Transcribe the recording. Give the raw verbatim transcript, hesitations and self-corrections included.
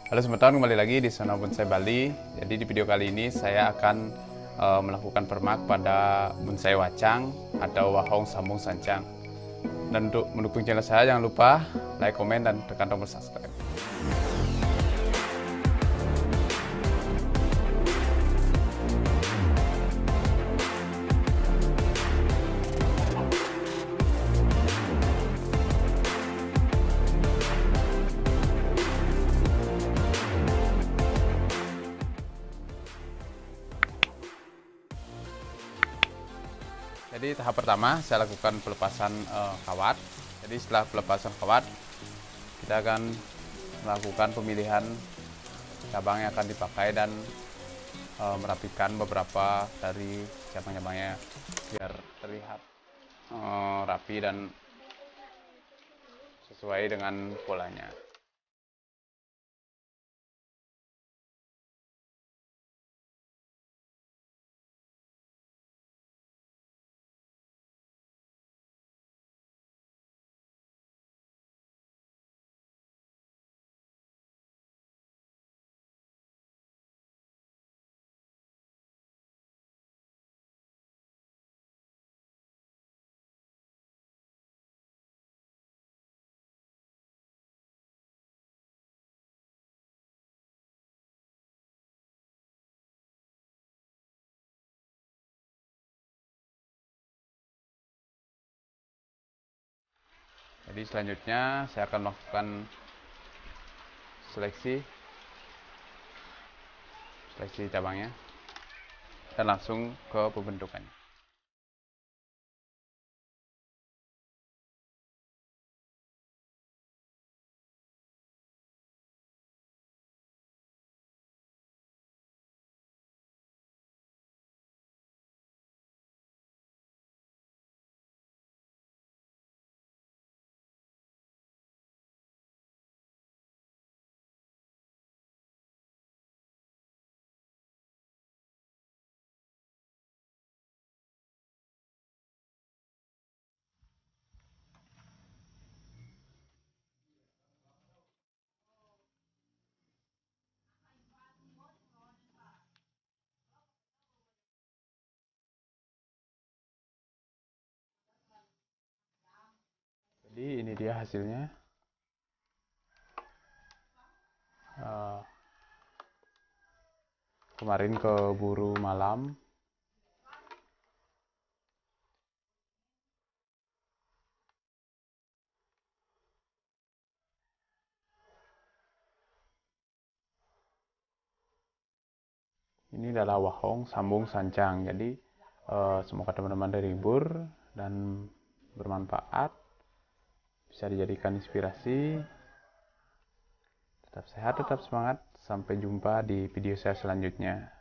Halo teman-teman, kembali lagi di Zona Bonsai Bali. Jadi di video kali ini saya akan uh, melakukan permak pada bonsai wacang atau wahong sambung sancang. Dan untuk mendukung channel saya, jangan lupa like, komen, dan tekan tombol subscribe. Jadi tahap pertama saya lakukan pelepasan uh, kawat. Jadi setelah pelepasan kawat, kita akan melakukan pemilihan cabang yang akan dipakai dan uh, merapikan beberapa dari cabang-cabangnya biar terlihat uh, rapi dan sesuai dengan polanya. Jadi selanjutnya saya akan melakukan seleksi seleksi cabangnya dan langsung ke pembentukannya. Jadi ini dia hasilnya. Uh, kemarin keburu malam, ini adalah wahong sambung sancang. Jadi uh, semoga teman-teman terhibur dan bermanfaat, bisa dijadikan inspirasi. Tetap sehat, tetap semangat. Sampai jumpa di video saya selanjutnya.